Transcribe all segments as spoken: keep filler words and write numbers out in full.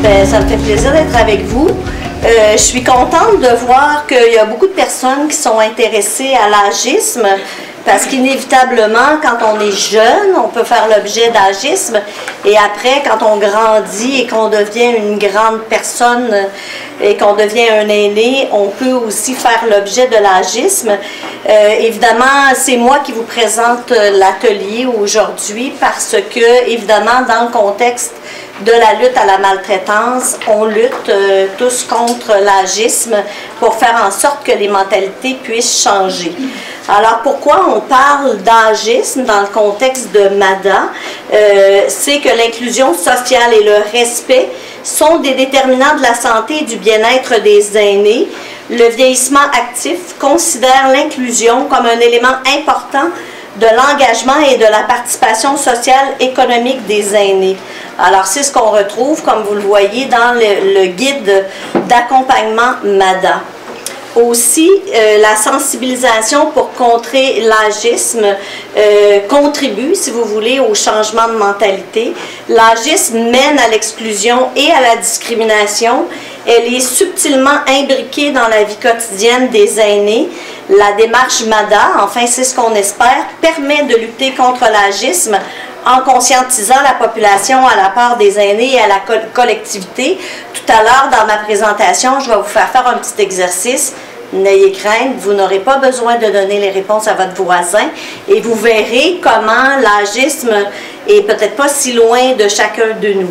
Bien, ça me fait plaisir d'être avec vous. Euh, je suis contente de voir qu'il y a beaucoup de personnes qui sont intéressées à l'agisme, parce qu'inévitablement, quand on est jeune, on peut faire l'objet d'agisme, et après, quand on grandit et qu'on devient une grande personne et qu'on devient un aîné, on peut aussi faire l'objet de l'agisme. Euh, évidemment, c'est moi qui vous présente l'atelier aujourd'hui parce que, évidemment, dans le contexte de la lutte à la maltraitance, on lutte euh, tous contre l'agisme pour faire en sorte que les mentalités puissent changer. Alors, pourquoi on parle d'agisme dans le contexte de MADA? Euh, c'est que l'inclusion sociale et le respect sont des déterminants de la santé et du bien-être des aînés. Le vieillissement actif considère l'inclusion comme un élément important de l'engagement et de la participation sociale économique des aînés. Alors, c'est ce qu'on retrouve, comme vous le voyez, dans le, le guide d'accompagnement MADA. Aussi, euh, la sensibilisation pour contrer l'agisme euh, contribue, si vous voulez, au changement de mentalité. L'agisme mène à l'exclusion et à la discrimination. Elle est subtilement imbriquée dans la vie quotidienne des aînés. La démarche MADA, enfin c'est ce qu'on espère, permet de lutter contre l'agisme en conscientisant la population à la part des aînés et à la co collectivité. Tout à l'heure, dans ma présentation, je vais vous faire faire un petit exercice. N'ayez crainte, vous n'aurez pas besoin de donner les réponses à votre voisin et vous verrez comment l'agisme est peut-être pas si loin de chacun de nous.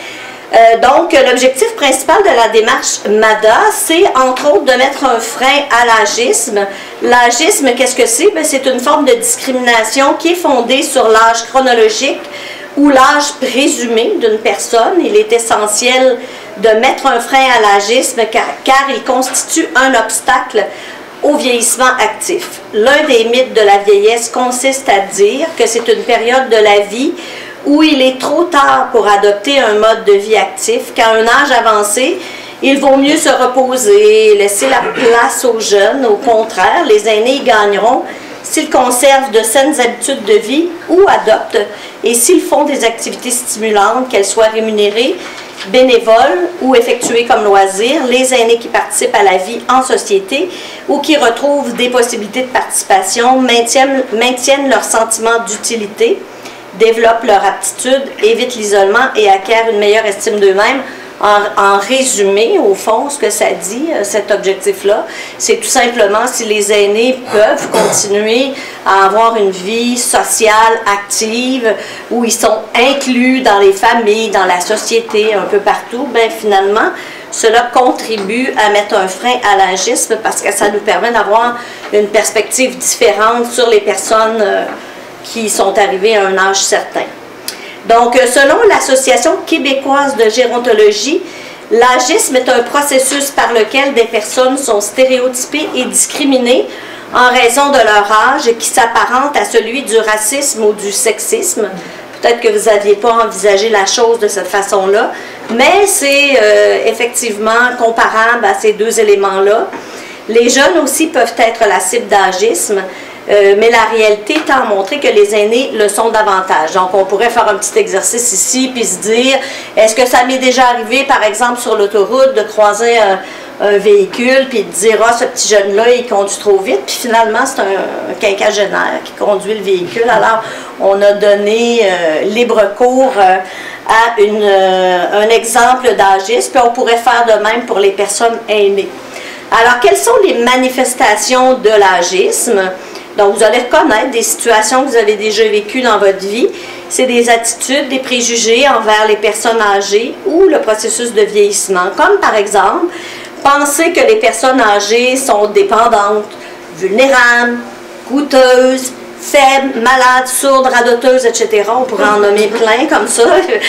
Euh, donc, l'objectif principal de la démarche MADA, c'est entre autres de mettre un frein à l'agisme. L'agisme, qu'est-ce que c'est? C'est une forme de discrimination qui est fondée sur l'âge chronologique ou l'âge présumé d'une personne. Il est essentiel de mettre un frein à l'agisme car, car il constitue un obstacle au vieillissement actif. L'un des mythes de la vieillesse consiste à dire que c'est une période de la vie où il est trop tard pour adopter un mode de vie actif, qu'à un âge avancé, il vaut mieux se reposer, laisser la place aux jeunes. Au contraire, les aînés y gagneront s'ils conservent de saines habitudes de vie ou adoptent, et s'ils font des activités stimulantes, qu'elles soient rémunérées, bénévoles ou effectuées comme loisir. Les aînés qui participent à la vie en société ou qui retrouvent des possibilités de participation maintiennent, maintiennent leur sentiment d'utilité, développent leur aptitude, évitent l'isolement et acquièrent une meilleure estime d'eux-mêmes. En, en résumé, au fond, ce que ça dit, cet objectif-là, c'est tout simplement si les aînés peuvent continuer à avoir une vie sociale active, où ils sont inclus dans les familles, dans la société, un peu partout, bien finalement, cela contribue à mettre un frein à l'agisme parce que ça nous permet d'avoir une perspective différente sur les personnes euh, qui sont arrivées à un âge certain. Donc, selon l'Association québécoise de gérontologie, l'agisme est un processus par lequel des personnes sont stéréotypées et discriminées en raison de leur âge qui s'apparente à celui du racisme ou du sexisme. Peut-être que vous n'aviez pas envisagé la chose de cette façon-là, mais c'est euh, effectivement comparable à ces deux éléments-là. Les jeunes aussi peuvent être la cible d'agisme. Euh, mais la réalité tend à montrer que les aînés le sont davantage. Donc, on pourrait faire un petit exercice ici, puis se dire, est-ce que ça m'est déjà arrivé, par exemple, sur l'autoroute, de croiser un, un véhicule, puis de dire, ah, ce petit jeune-là, il conduit trop vite, puis finalement, c'est un, un quinquagénaire qui conduit le véhicule. Alors, on a donné euh, libre cours euh, à une, euh, un exemple d'agisme, puis on pourrait faire de même pour les personnes aînées. Alors, quelles sont les manifestations de l'agisme? Donc, vous allez reconnaître des situations que vous avez déjà vécues dans votre vie. C'est des attitudes, des préjugés envers les personnes âgées ou le processus de vieillissement. Comme par exemple, penser que les personnes âgées sont dépendantes, vulnérables, coûteuses, faibles, malades, sourdes, radoteuses, et cetera. On pourrait en nommer plein comme ça.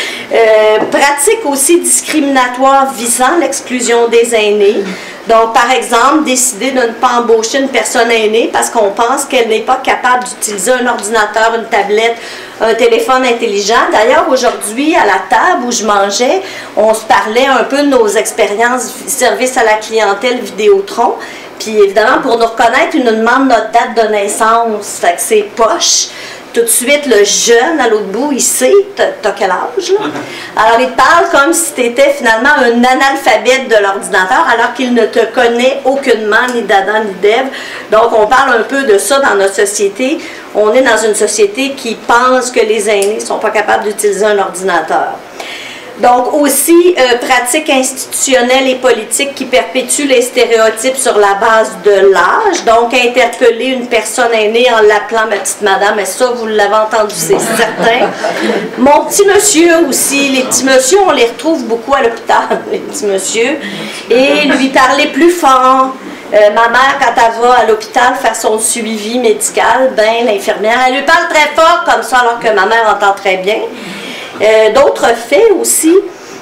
Euh, pratique aussi discriminatoire visant l'exclusion des aînés. Donc, par exemple, décider de ne pas embaucher une personne aînée parce qu'on pense qu'elle n'est pas capable d'utiliser un ordinateur, une tablette, un téléphone intelligent. D'ailleurs, aujourd'hui, à la table où je mangeais, on se parlait un peu de nos expériences service à la clientèle Vidéotron. Puis, évidemment, pour nous reconnaître, ils nous demandent notre date de naissance. Fait que c'est poche. tout de suite, le jeune à l'autre bout, il sait, t'as quel âge, là? Alors, il te parle comme si tu étais finalement un analphabète de l'ordinateur, alors qu'il ne te connaît aucunement, ni d'Adam, ni d'Ève. Donc, on parle un peu de ça dans notre société. On est dans une société qui pense que les aînés ne sont pas capables d'utiliser un ordinateur. Donc, aussi, euh, pratiques institutionnelles et politiques qui perpétuent les stéréotypes sur la base de l'âge. Donc, interpeller une personne aînée en l'appelant ma petite madame, et ça, vous l'avez entendu, c'est certain. Mon petit monsieur aussi, les petits monsieur, on les retrouve beaucoup à l'hôpital, les petits monsieur, et lui parler plus fort. Euh, ma mère, quand elle va à l'hôpital faire son suivi médical, ben, l'infirmière, elle lui parle très fort comme ça, alors que ma mère entend très bien. Euh, D'autres faits aussi,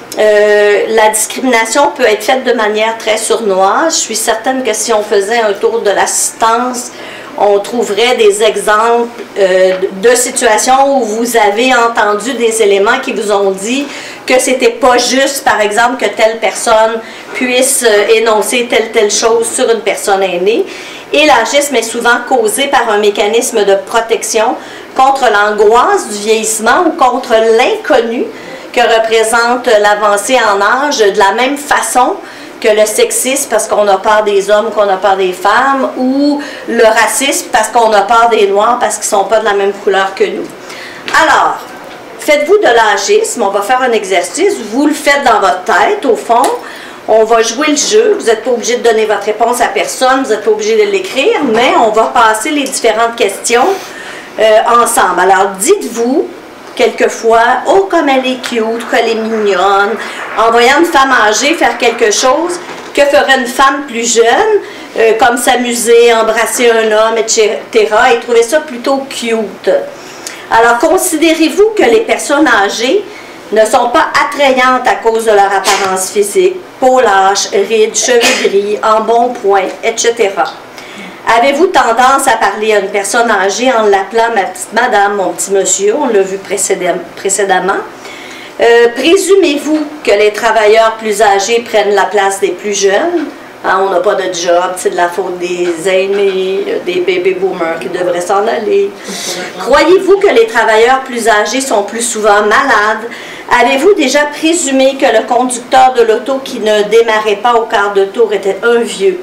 euh, la discrimination peut être faite de manière très sournoise. Je suis certaine que si on faisait un tour de l'assistance, on trouverait des exemples euh, de situations où vous avez entendu des éléments qui vous ont dit que c'était pas juste, par exemple, que telle personne puisse euh, énoncer telle telle chose sur une personne aînée. Et l'agisme est souvent causé par un mécanisme de protection contre l'angoisse du vieillissement ou contre l'inconnu que représente l'avancée en âge, de la même façon que le sexisme parce qu'on a peur des hommes, qu'on a peur des femmes, ou le racisme parce qu'on a peur des noirs parce qu'ils ne sont pas de la même couleur que nous. Alors, faites-vous de l'agisme, on va faire un exercice, vous le faites dans votre tête au fond, on va jouer le jeu, vous n'êtes pas obligé de donner votre réponse à personne, vous n'êtes pas obligé de l'écrire, mais on va passer les différentes questions euh, ensemble. Alors, dites-vous, quelquefois, oh, comme elle est cute, qu'elle est mignonne, en voyant une femme âgée faire quelque chose, que ferait une femme plus jeune, euh, comme s'amuser, embrasser un homme, et cetera, et trouver ça plutôt cute. Alors, considérez-vous que les personnes âgées ne sont pas attrayantes à cause de leur apparence physique, peau lâche, rides, cheveux gris, embonpoint, et cetera. Avez-vous tendance à parler à une personne âgée en l'appelant ma petite madame, mon petit monsieur, on l'a vu précédemment. Euh, Présumez-vous que les travailleurs plus âgés prennent la place des plus jeunes? Hein, on n'a pas de job, c'est de la faute des aînés, des baby boomers qui devraient s'en aller. Croyez-vous que les travailleurs plus âgés sont plus souvent malades? Avez-vous déjà présumé que le conducteur de l'auto qui ne démarrait pas au quart de tour était un vieux?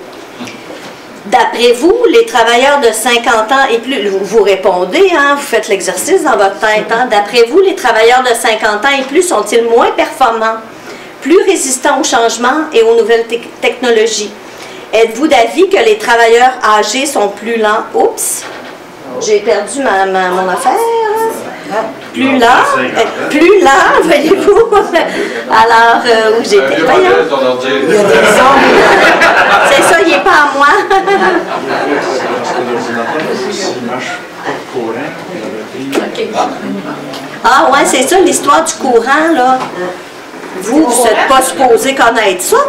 D'après vous, les travailleurs de cinquante ans et plus, vous répondez, hein, vous faites l'exercice dans votre tête, hein, d'après vous, les travailleurs de cinquante ans et plus sont-ils moins performants, plus résistants aux changements et aux nouvelles te technologies? Êtes-vous d'avis que les travailleurs âgés sont plus lents? Oups, j'ai perdu ma, ma, mon affaire. Plus lent, euh, plus lent, voyez-vous. Alors, euh, où j'étais, voyons. C'est ça, il n'est pas à moi. Ah ouais, c'est ça, l'histoire du courant, là. Vous, vous n'êtes pas supposé connaître ça.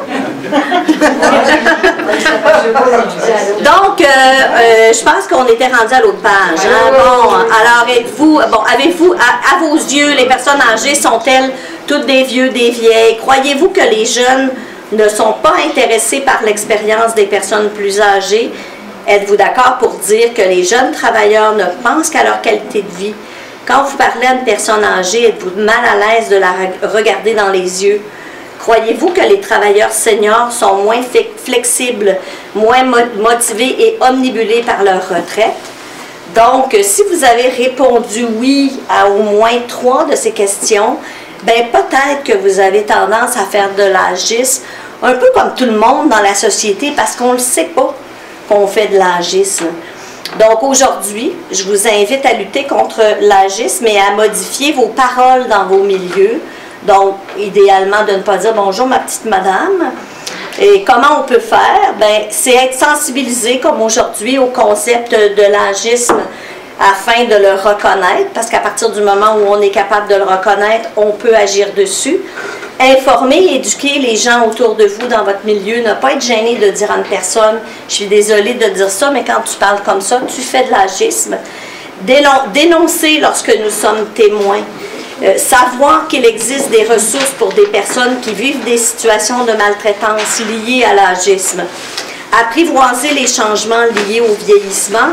Donc, euh, euh, je pense qu'on était rendu à l'autre page. Hein? Bon, alors, êtes-vous, bon, avez-vous, à, à vos yeux, les personnes âgées sont-elles toutes des vieux, des vieilles? Croyez-vous que les jeunes ne sont pas intéressés par l'expérience des personnes plus âgées? Êtes-vous d'accord pour dire que les jeunes travailleurs ne pensent qu'à leur qualité de vie? Quand vous parlez à une personne âgée, êtes-vous mal à l'aise de la regarder dans les yeux? Croyez-vous que les travailleurs seniors sont moins flexibles, moins motivés et omnibulés par leur retraite? Donc, si vous avez répondu oui à au moins trois de ces questions, bien peut-être que vous avez tendance à faire de l'agisme, un peu comme tout le monde dans la société, parce qu'on ne le sait pas qu'on fait de l'agisme. Donc aujourd'hui, je vous invite à lutter contre l'agisme et à modifier vos paroles dans vos milieux. Donc, idéalement, de ne pas dire « Bonjour, ma petite madame ». Et comment on peut faire? Ben, c'est être sensibilisé, comme aujourd'hui, au concept de l'agisme afin de le reconnaître, parce qu'à partir du moment où on est capable de le reconnaître, on peut agir dessus. Informer et éduquer les gens autour de vous dans votre milieu. Ne pas être gêné de dire à une personne « Je suis désolée de dire ça, mais quand tu parles comme ça, tu fais de l'agisme. » Dénoncer lorsque nous sommes témoins. Euh, savoir qu'il existe des ressources pour des personnes qui vivent des situations de maltraitance liées à l'agisme. Apprivoiser les changements liés au vieillissement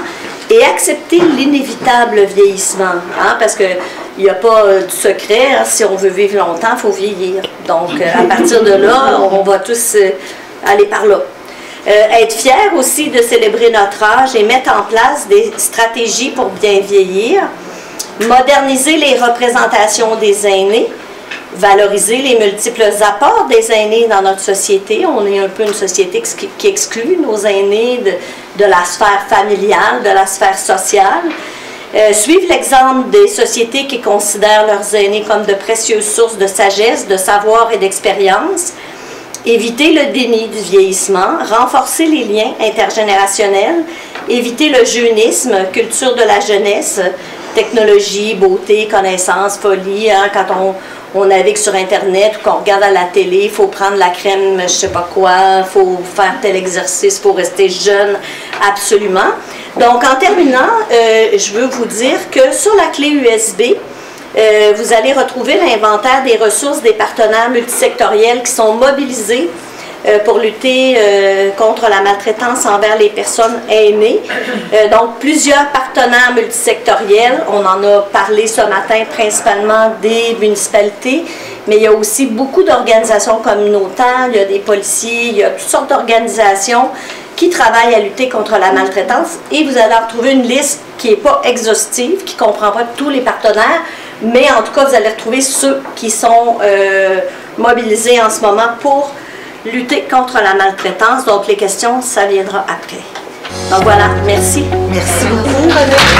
et accepter l'inévitable vieillissement, hein, parce que il n'y a pas euh, de secret, hein, si on veut vivre longtemps, il faut vieillir. Donc, euh, à partir de là, on va tous euh, aller par là. Euh, être fier aussi de célébrer notre âge et mettre en place des stratégies pour bien vieillir. Moderniser les représentations des aînés. Valoriser les multiples apports des aînés dans notre société. On est un peu une société qui, qui exclut nos aînés de, de la sphère familiale, de la sphère sociale. Euh, suivre l'exemple des sociétés qui considèrent leurs aînés comme de précieuses sources de sagesse, de savoir et d'expérience. Éviter le déni du vieillissement, renforcer les liens intergénérationnels, éviter le jeunisme, culture de la jeunesse, technologie, beauté, connaissance, folie. Hein, quand on, on navigue sur Internet ou qu'on regarde à la télé, il faut prendre la crème, je sais pas quoi, il faut faire tel exercice pour rester jeune, absolument. Donc, en terminant, euh, je veux vous dire que sur la clé U S B, euh, vous allez retrouver l'inventaire des ressources des partenaires multisectoriels qui sont mobilisés euh, pour lutter euh, contre la maltraitance envers les personnes aînées. Euh, donc, plusieurs partenaires multisectoriels, on en a parlé ce matin, principalement des municipalités, mais il y a aussi beaucoup d'organisations communautaires, il y a des policiers, il y a toutes sortes d'organisations qui travaillent à lutter contre la maltraitance, et vous allez retrouver une liste qui n'est pas exhaustive, qui ne comprend pas tous les partenaires, mais en tout cas, vous allez retrouver ceux qui sont euh, mobilisés en ce moment pour lutter contre la maltraitance. Donc, les questions, ça viendra après. Donc voilà, merci. Merci beaucoup.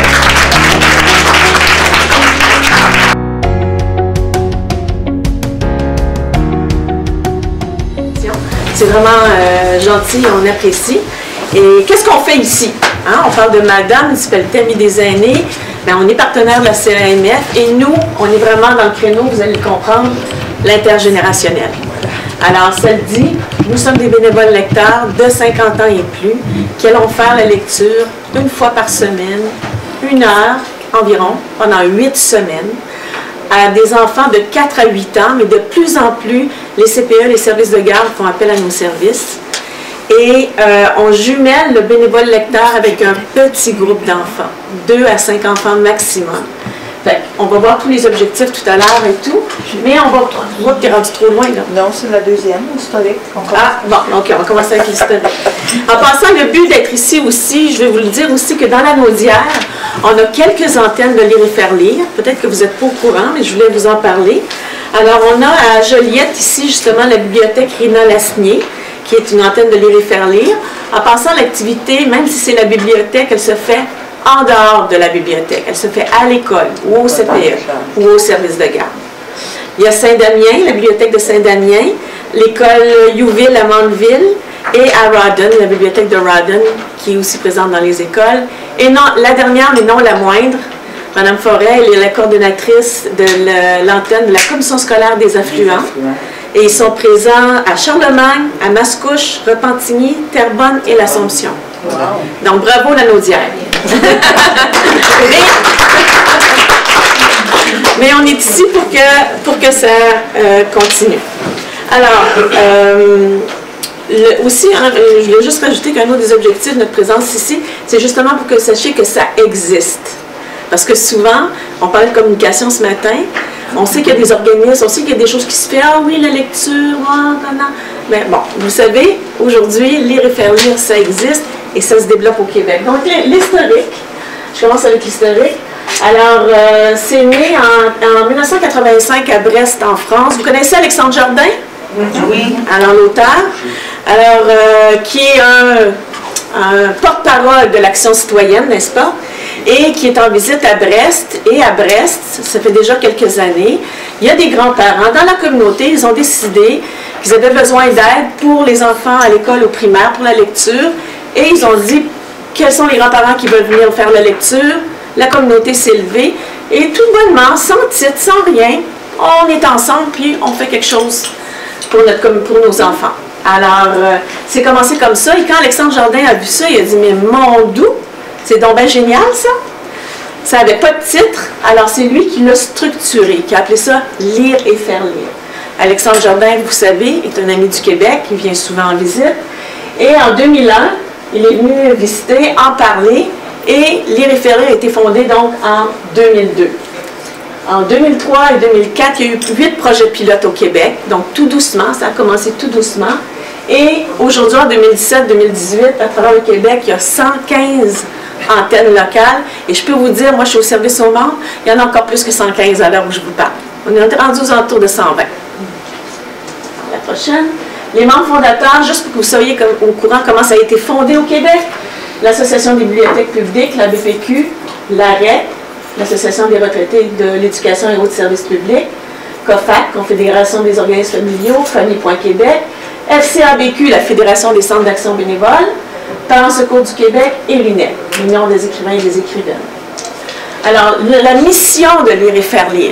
C'est vraiment euh, gentil, on apprécie. Et qu'est-ce qu'on fait ici? Hein? On parle de MADA, Municipalité Amis des aînés. Bien, on est partenaire de la C A M F et nous, on est vraiment dans le créneau, vous allez le comprendre, l'intergénérationnel. Alors, ça le dit, nous sommes des bénévoles lecteurs de cinquante ans et plus qui allons faire la lecture une fois par semaine, une heure environ, pendant huit semaines, à des enfants de quatre à huit ans, mais de plus en plus, les C P E, les services de garde, font appel à nos services. Et euh, on jumelle le bénévole lecteur avec un petit groupe d'enfants, deux à cinq enfants maximum. Fait, on va voir tous les objectifs tout à l'heure et tout, mais on va... Tu vois que tu es rendu trop loin, là. Non, c'est la deuxième, l'historique. Ah, bon, ok, on va commencer avec l'historique. En passant, le but d'être ici aussi, je vais vous le dire aussi que dans la Naudière, on a quelques antennes de lire et faire lire. Peut-être que vous n'êtes pas au courant, mais je voulais vous en parler. Alors, on a à Joliette, ici, justement, la bibliothèque Rina Lasnier, qui est une antenne de lire et faire lire. En passant, l'activité, même si c'est la bibliothèque, elle se fait en dehors de la bibliothèque. Elle se fait à l'école ou au C P E ou au service de garde. Il y a Saint-Damien, la bibliothèque de Saint-Damien, l'école Youville à Mandeville et à Rawdon, la bibliothèque de Rawdon, qui est aussi présente dans les écoles. Et non, la dernière, mais non la moindre, Mme Forêt, elle est la coordonnatrice de l'antenne de la Commission scolaire des affluents. Et ils sont présents à Charlemagne, à Mascouche, Repentigny, Terrebonne et l'Assomption. Wow. Donc, bravo la Naudière. mais, mais on est ici pour que, pour que ça euh, continue. Alors, euh, le, aussi, hein, je voulais juste rajouter qu'un autre des objectifs de notre présence ici, c'est justement pour que vous sachiez que ça existe. Parce que souvent, on parle de communication ce matin, on sait qu'il y a des organismes, on sait qu'il y a des choses qui se font, ah oui, la lecture, ah, non, non. Mais bon, vous savez, aujourd'hui, lire et faire lire, ça existe et ça se développe au Québec. Donc, l'historique, je commence avec l'historique. Alors, euh, c'est né en, en mille neuf cent quatre-vingt-cinq à Brest, en France. Vous connaissez Alexandre Jardin? Oui. Alors, l'auteur, alors, euh, qui est un, un porte-parole de l'action citoyenne, n'est-ce pas? Et qui est en visite à Brest. Et à Brest, ça fait déjà quelques années, il y a des grands-parents dans la communauté, ils ont décidé qu'ils avaient besoin d'aide pour les enfants à l'école au primaire, pour la lecture. Et ils ont dit, quels sont les grands-parents qui veulent venir faire la lecture? La communauté s'est levée. Et tout bonnement, sans titre, sans rien, on est ensemble, puis on fait quelque chose pour, notre, pour nos enfants. Alors, euh, c'est commencé comme ça. Et quand Alexandre Jardin a vu ça, il a dit, mais mon doux, c'est donc bien génial, ça. Ça n'avait pas de titre, alors c'est lui qui l'a structuré, qui a appelé ça « Lire et faire lire ». Alexandre Jardin, vous savez, est un ami du Québec, il vient souvent en visite. Et en deux mille un, il est venu visiter, en parler, Et Lire et faire lire a été fondé donc en deux mille deux. En deux mille trois et deux mille quatre, il y a eu huit projets pilotes au Québec, donc tout doucement, ça a commencé tout doucement. Et aujourd'hui, en deux mille dix-sept deux mille dix-huit, à travers le Québec, il y a cent quinze antennes locales. Et je peux vous dire, moi je suis au service aux membres, il y en a encore plus que cent quinze à l'heure où je vous parle. On est rendu aux alentours de cent vingt. La prochaine. Les membres fondateurs, juste pour que vous soyez comme, au courant comment ça a été fondé au Québec, l'Association des bibliothèques publiques, la B P Q, l'A R E C, l'Association des retraités de l'éducation et autres services publics, COFAC, Confédération des organismes familiaux, Famille point Québec, F C A B Q, la Fédération des centres d'action bénévole, Parents Secours du Québec et l'U N E P, l'Union des écrivains et des écrivaines. Alors, la mission de Lire et faire lire.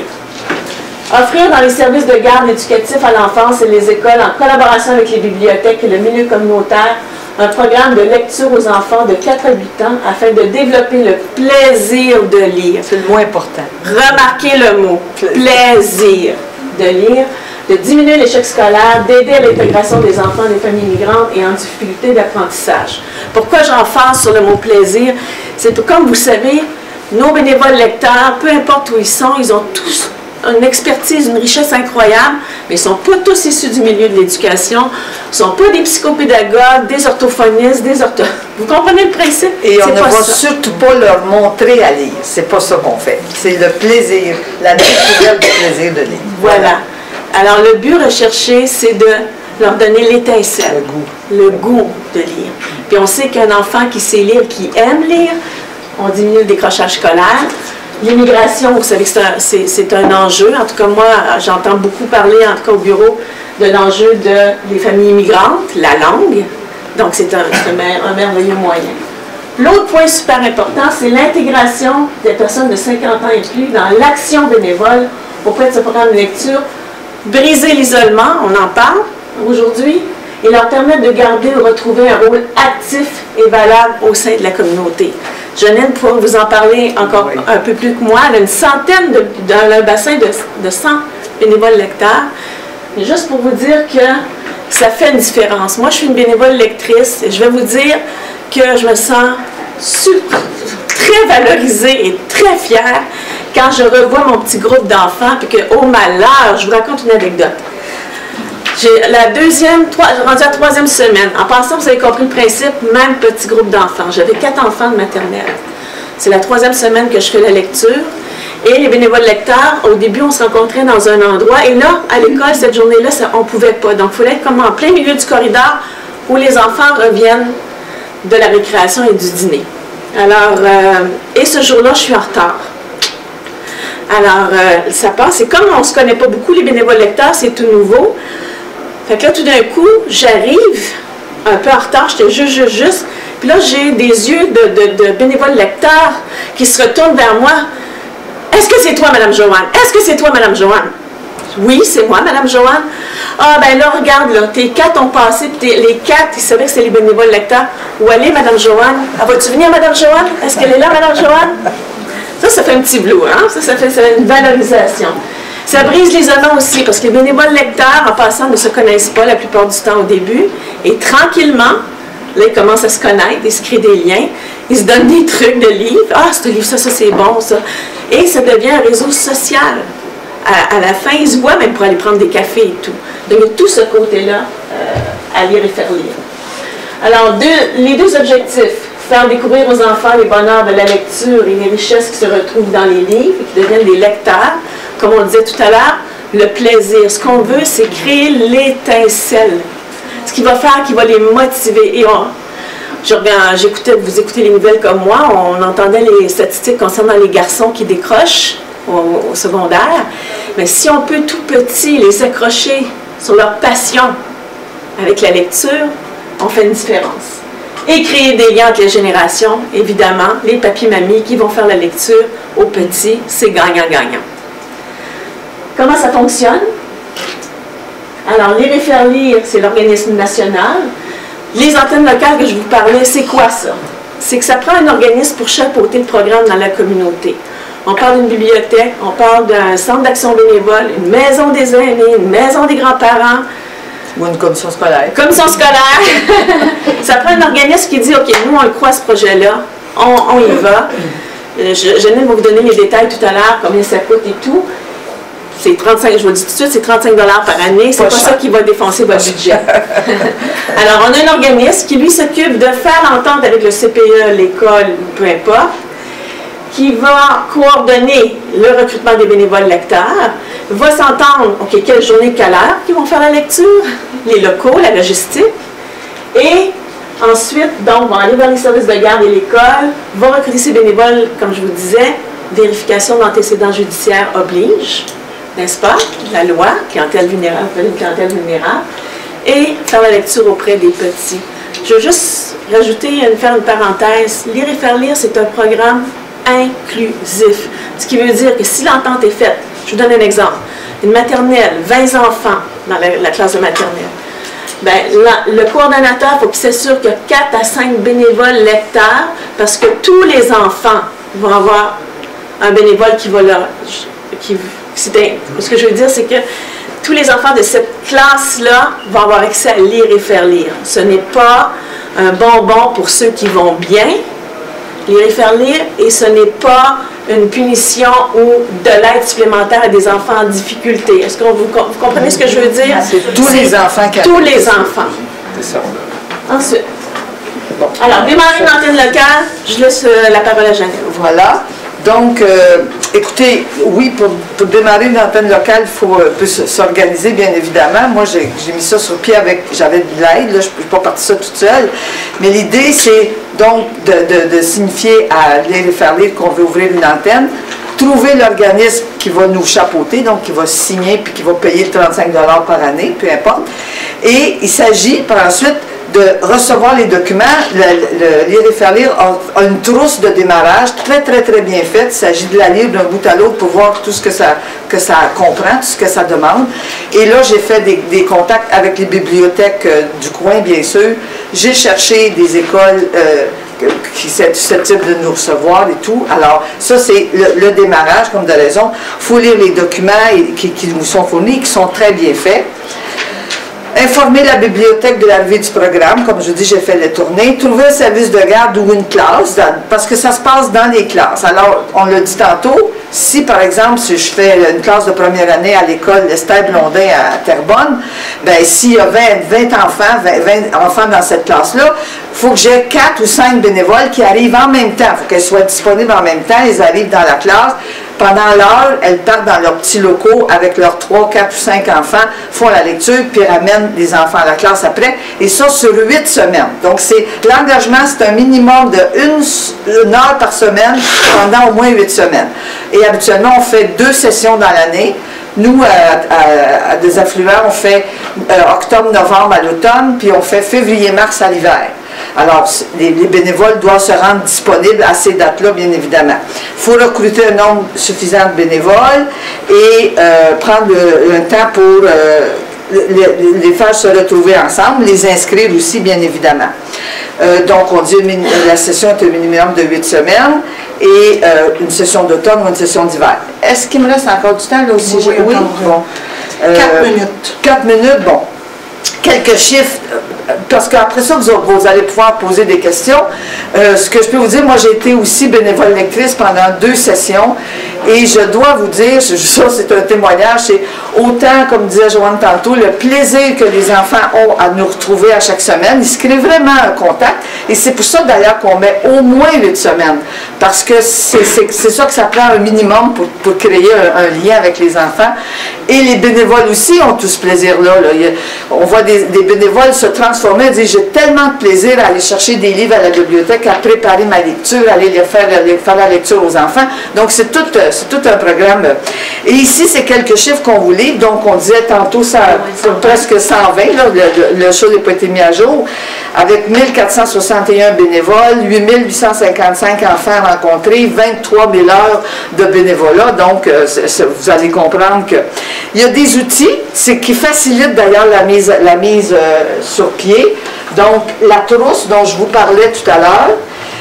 Offrir dans les services de garde éducatifs à l'enfance et les écoles, en collaboration avec les bibliothèques et le milieu communautaire, un programme de lecture aux enfants de quatre à huit ans afin de développer le plaisir de lire. C'est le mot important. Remarquez le mot, plaisir de lire, de diminuer l'échec scolaire, d'aider à l'intégration des enfants des familles migrantes et en difficulté d'apprentissage. Pourquoi j'emphase sur le mot plaisir? C'est que, comme vous savez, nos bénévoles lecteurs, peu importe où ils sont, ils ont tous une expertise, une richesse incroyable, mais ils ne sont pas tous issus du milieu de l'éducation, ils ne sont pas des psychopédagogues, des orthophonistes, des ortho... Vous comprenez le principe? Et on ne va ça. surtout pas leur montrer à lire. C'est pas ça qu'on fait. C'est le plaisir, la découverte du plaisir de lire. Voilà. Alors, le but recherché, c'est de leur donner l'étincelle, le goût. le goût de lire. Puis on sait qu'un enfant qui sait lire, qui aime lire, on diminue le décrochage scolaire. L'immigration, vous savez que c'est un, un enjeu. En tout cas, moi, j'entends beaucoup parler, en tout cas au bureau, de l'enjeu de les familles immigrantes, la langue. Donc, c'est un, un, un merveilleux moyen. L'autre point super important, c'est l'intégration des personnes de cinquante ans et plus dans l'action bénévole auprès de ce programme de lecture. Briser l'isolement, on en parle aujourd'hui, et leur permettre de garder ou retrouver un rôle actif et valable au sein de la communauté. Jeannine pourra vous en parler encore oui. un peu plus que moi. Elle a une centaine, de, dans un bassin de, de cent bénévoles lecteurs. Mais juste pour vous dire que ça fait une différence. Moi, je suis une bénévole lectrice et je vais vous dire que je me sens super, très valorisée et très fière quand je revois mon petit groupe d'enfants et que, oh malheur, je vous raconte une anecdote. J'ai la deuxième, trois, rendu à la troisième semaine. En passant, vous avez compris le principe, même petit groupe d'enfants. J'avais quatre enfants de maternelle. C'est la troisième semaine que je fais la lecture. Et les bénévoles lecteurs, au début, on se rencontrait dans un endroit. Et là, à l'école, cette journée-là, on ne pouvait pas. Donc, il fallait être comme en plein milieu du corridor où les enfants reviennent de la récréation et du dîner. Alors, euh, et ce jour-là, je suis en retard. Alors, euh, ça passe. Et comme on ne se connaît pas beaucoup, les bénévoles lecteurs, c'est tout nouveau. Fait que là, tout d'un coup, j'arrive un peu en retard, j'étais juste, juste, juste. Puis là, j'ai des yeux de, de, de bénévoles lecteurs qui se retournent vers moi. Est-ce que c'est toi, Madame Joanne? Est-ce que c'est toi, Madame Joanne? Oui, c'est moi, Madame Joanne. Ah, ben là, regarde, là, tes quatre ont passé, puis les quatre, ils savaient que c'est les bénévoles lecteurs. Où allez, Madame Joanne? Ah, vas-tu venir, Madame Joanne? Est-ce qu'elle est là, Madame Joanne? Ça, ça fait un petit blou, hein? Ça, ça fait, ça fait une valorisation. Ça brise l'isolement aussi, parce que les bénévoles lecteurs, en passant, ne se connaissent pas la plupart du temps au début. Et tranquillement, là, ils commencent à se connaître, ils se créent des liens, ils se donnent des trucs de livres. Ah, ce livre, ça, ça, c'est bon, ça. Et ça devient un réseau social. À, à la fin, ils se voient même pour aller prendre des cafés et tout. Donc, il y a tout ce côté-là euh, à lire et faire lire. Alors, deux, les deux objectifs. Faire découvrir aux enfants les bonheurs de la lecture et les richesses qui se retrouvent dans les livres et qui deviennent des lecteurs. Comme on le disait tout à l'heure, le plaisir. Ce qu'on veut, c'est créer l'étincelle. Ce qui va faire, qui va les motiver. Et j'écoutais, vous écoutez les nouvelles comme moi, on entendait les statistiques concernant les garçons qui décrochent au, au secondaire. Mais si on peut tout petit les accrocher sur leur passion avec la lecture, on fait une différence. Et créer des liens entre les générations, évidemment, les papis-mamies qui vont faire la lecture aux petits, c'est gagnant-gagnant. Comment ça fonctionne? Alors, Lire et faire lire, c'est l'organisme national. Les antennes locales que je vous parlais, c'est quoi ça? C'est que ça prend un organisme pour chapeauter le programme dans la communauté. On parle d'une bibliothèque, on parle d'un centre d'action bénévole, une maison des aînés, une maison des grands-parents. Ou une commission scolaire. Commission scolaire. Ça prend un organisme qui dit, OK, nous, on le croit, ce projet-là. on, on y va. Je, je vais vous donner les détails tout à l'heure, combien ça coûte et tout. C'est trente-cinq, je vous le dis tout de suite, c'est trente-cinq dollars par année. C'est pas, pas ça qui va défoncer votre budget. Alors, on a un organisme qui, lui, s'occupe de faire l'entente avec le C P E, l'école, peu importe, qui va coordonner le recrutement des bénévoles lecteurs, va s'entendre, OK, quelle journée, quelle heure qui vont faire la lecture, les locaux, la logistique, et ensuite, donc, va aller vers les services de garde et l'école, va recruter ces bénévoles, comme je vous disais, vérification d'antécédents judiciaires oblige, n'est-ce pas, la loi, clientèle vulnérable, une clientèle vulnérable, et faire la lecture auprès des petits. Je veux juste rajouter, faire une parenthèse, Lire et faire lire, c'est un programme inclusif, ce qui veut dire que si l'entente est faite, je vous donne un exemple, une maternelle, vingt enfants dans la, la classe de maternelle, ben, la, le coordonnateur, il faut qu'il s'assure qu'il y a quatre à cinq bénévoles lecteurs, parce que tous les enfants vont avoir un bénévole qui va leur... Qui, ce que je veux dire, c'est que tous les enfants de cette classe-là vont avoir accès à lire et faire lire. Ce n'est pas un bonbon pour ceux qui vont bien, lire et faire lire, et ce n'est pas une punition ou de l'aide supplémentaire à des enfants en difficulté. Est-ce que vous, vous comprenez ce que je veux dire? C'est tous les enfants qui Tous les enfants. C'est ça. Ensuite. Bon. Alors, démarrer une antenne locale, je laisse euh, la parole à Jeannette. Voilà. Donc, euh, écoutez, oui, pour, pour démarrer une antenne locale, il faut euh, s'organiser, bien évidemment. Moi, j'ai mis ça sur pied avec, j'avais de l'aide, je ne suis pas partie ça toute seule. Mais l'idée, c'est donc de, de, de signifier à Lire et faire lire qu'on veut ouvrir une antenne, trouver l'organisme qui va nous chapeauter, donc qui va signer puis qui va payer trente-cinq dollars par année, peu importe. Et il s'agit par ensuite de recevoir les documents. Le, le Lire et faire lire a, a une trousse de démarrage très, très, très bien faite. Il s'agit de la lire d'un bout à l'autre pour voir tout ce que ça, que ça comprend, tout ce que ça demande. Et là, j'ai fait des, des contacts avec les bibliothèques euh, du coin, bien sûr. J'ai cherché des écoles euh, qui sont susceptibles de nous recevoir et tout. Alors, ça, c'est le, le démarrage, comme de raison. Il faut lire les documents qui, qui nous sont fournis, qui sont très bien faits. Informer la bibliothèque de l'arrivée du programme, comme je dis, j'ai fait les tournées. Trouver un service de garde ou une classe, dans, parce que ça se passe dans les classes. Alors, on l'a dit tantôt, si par exemple, si je fais une classe de première année à l'école Esther Blondin à Terrebonne, bien, s'il y a vingt, vingt enfants, vingt, vingt enfants dans cette classe-là, il faut que j'ai quatre ou cinq bénévoles qui arrivent en même temps. Il faut qu'elles soient disponibles en même temps. Ils arrivent dans la classe. Pendant l'heure, elles partent dans leurs petits locaux avec leurs trois, quatre ou cinq enfants, font la lecture, puis ramènent les enfants à la classe après. Et ça, sur huit semaines. Donc, l'engagement, c'est un minimum de une, une heure par semaine pendant au moins huit semaines. Et habituellement, on fait deux sessions dans l'année. Nous, à, à, à des affluents, on fait euh, octobre-novembre à l'automne, puis on fait février-mars à l'hiver. Alors, les, les bénévoles doivent se rendre disponibles à ces dates-là, bien évidemment. Il faut recruter un nombre suffisant de bénévoles et euh, prendre le, un temps pour euh, les, les faire se retrouver ensemble, les inscrire aussi, bien évidemment. Euh, donc, on dit que la session est un minimum de huit semaines et euh, une session d'automne ou une session d'hiver. Est-ce qu'il me reste encore du temps là aussi? Oui, oui. Bon. Euh, quatre minutes. Quatre minutes, bon. Quelques chiffres, parce qu'après ça, vous, vous allez pouvoir poser des questions. Euh, ce que je peux vous dire, moi, j'ai été aussi bénévole lectrice pendant deux sessions et je dois vous dire, ça, c'est un témoignage, c'est autant, comme disait Joanne tantôt, le plaisir que les enfants ont à nous retrouver à chaque semaine. Ils se créent vraiment un contact et c'est pour ça, d'ailleurs, qu'on met au moins huit semaines, parce que c'est ça que ça prend un minimum pour, pour créer un, un lien avec les enfants. Et les bénévoles aussi ont tout ce plaisir-là. Là. On voit des, des bénévoles se transformer, dire j'ai tellement de plaisir à aller chercher des livres à la bibliothèque, à préparer ma lecture, à aller les faire, les faire la lecture aux enfants. Donc c'est tout, tout un programme. Et ici, c'est quelques chiffres qu'on vous livre. Donc on disait tantôt ça, presque cent vingt, là, le, le show n'a pas été mis à jour, avec mille quatre cent soixante et un bénévoles, huit mille huit cent cinquante-cinq enfants rencontrés, vingt-trois mille heures de bénévolat. Donc euh, c est, c est, vous allez comprendre que il y a des outils qui facilitent d'ailleurs la mise, la mise euh, sur pied. Donc, la trousse dont je vous parlais tout à l'heure,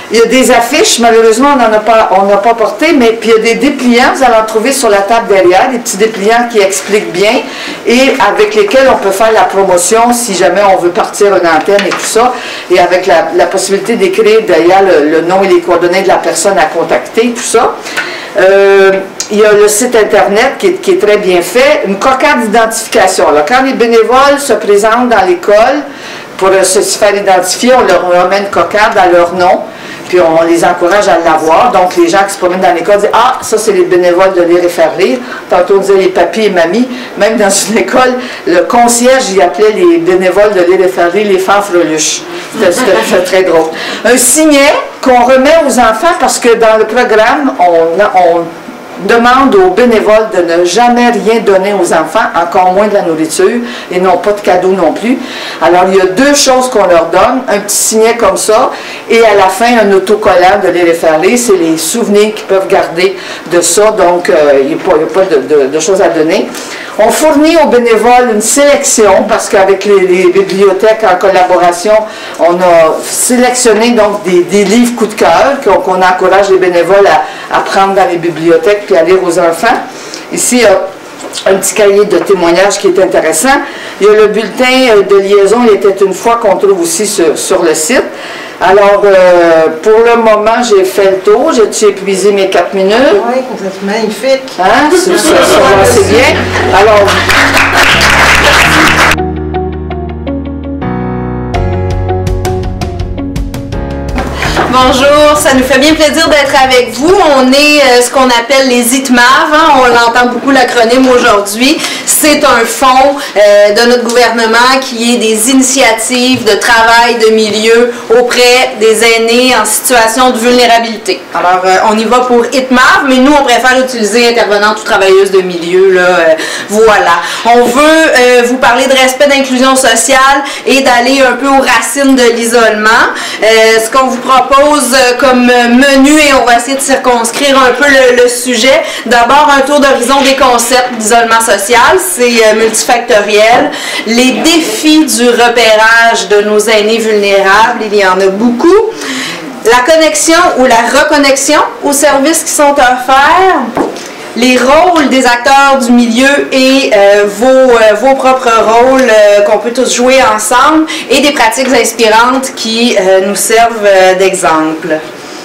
Il y a des affiches, malheureusement, on n'en a pas, on n'a pas porté, mais puis il y a des dépliants, vous allez en trouver sur la table derrière, des petits dépliants qui expliquent bien et avec lesquels on peut faire la promotion si jamais on veut partir une antenne et tout ça, et avec la, la possibilité d'écrire derrière le, le nom et les coordonnées de la personne à contacter, tout ça. Euh, il y a le site Internet qui est, qui est très bien fait, une cocarde d'identification. Alors, quand les bénévoles se présentent dans l'école pour se faire identifier, on leur remet une cocarde à leur nom, puis on les encourage à l'avoir. Donc, les gens qui se promènent dans l'école disent « Ah, ça, c'est les bénévoles de lire et faire lire. » Tantôt, on disait les papis et mamies. Même dans une école, le concierge, il appelait les bénévoles de lire et faire lire les fanfreluches. C'était très drôle. Un signet qu'on remet aux enfants parce que dans le programme, on, on demande aux bénévoles de ne jamais rien donner aux enfants, encore moins de la nourriture, et non pas de cadeaux non plus. Alors, il y a deux choses qu'on leur donne, un petit signet comme ça, et à la fin, un autocollant de lire et faire lire, c'est les souvenirs qu'ils peuvent garder de ça, donc euh, il n'y a pas, il y a pas de, de, de choses à donner. On fournit aux bénévoles une sélection, parce qu'avec les, les bibliothèques en collaboration, on a sélectionné donc des, des livres coup de cœur, qu'on qu'on encourage les bénévoles à, à prendre dans les bibliothèques puis à lire aux enfants. Ici, il y a un petit cahier de témoignages qui est intéressant. Il y a le bulletin de liaison, il était une fois, qu'on trouve aussi sur, sur le site. Alors, euh, pour le moment, j'ai fait le tour. J'ai épuisé mes quatre minutes. Oui, c'est magnifique. Hein? C'est ça, ça va assez bien. Alors... Bonjour, ça nous fait bien plaisir d'être avec vous. On est euh, ce qu'on appelle les I T M A V, hein? On l'entend beaucoup l'acronyme aujourd'hui. C'est un fonds euh, de notre gouvernement qui est des initiatives de travail de milieu auprès des aînés en situation de vulnérabilité. Alors, euh, on y va pour I T M A V, mais nous, on préfère utiliser intervenante ou travailleuse de milieu. Là, euh, voilà. On veut euh, vous parler de respect d'inclusion sociale et d'aller un peu aux racines de l'isolement. Euh, ce qu'on vous propose comme menu, et on va essayer de circonscrire un peu le, le sujet. D'abord, un tour d'horizon des concepts d'isolement social, c'est euh, multifactoriel. Les défis du repérage de nos aînés vulnérables, il y en a beaucoup. La connexion ou la reconnexion aux services qui sont offerts. Les rôles des acteurs du milieu et euh, vos, euh, vos propres rôles euh, qu'on peut tous jouer ensemble, et des pratiques inspirantes qui euh, nous servent euh, d'exemple.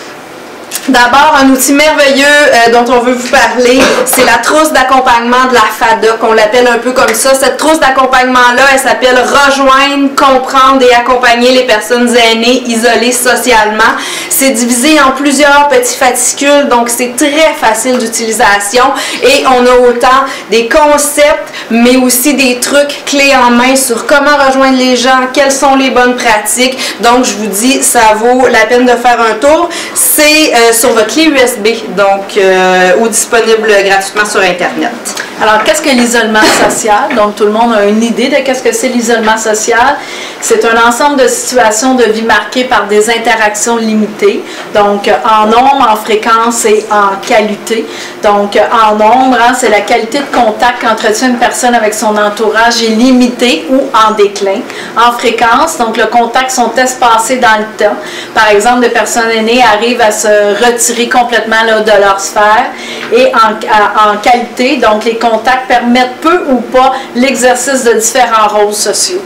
D'abord, un outil merveilleux euh, dont on veut vous parler, c'est la trousse d'accompagnement de la FADA, qu'on l'appelle un peu comme ça. Cette trousse d'accompagnement-là, elle s'appelle « Rejoindre, comprendre et accompagner les personnes aînées isolées socialement ». C'est divisé en plusieurs petits fascicules, donc c'est très facile d'utilisation, et on a autant des concepts, mais aussi des trucs clés en main sur comment rejoindre les gens, quelles sont les bonnes pratiques. Donc, je vous dis, ça vaut la peine de faire un tour. C'est euh, sur votre clé U S B, donc euh, ou disponible gratuitement sur Internet. Alors, qu'est-ce que l'isolement social? Donc, tout le monde a une idée de qu'est-ce que c'est l'isolement social. C'est un ensemble de situations de vie marquées par des interactions limitées, donc en nombre, en fréquence et en qualité. Donc, en nombre, hein, c'est la qualité de contact qu'entretient une personne avec son entourage est limitée ou en déclin. En fréquence, donc le contact sont espacés dans le temps. Par exemple, des personnes aînées arrivent à se retirer complètement là, de leur sphère. Et en, à, en qualité, donc les contacts permettent peu ou pas l'exercice de différents rôles sociaux.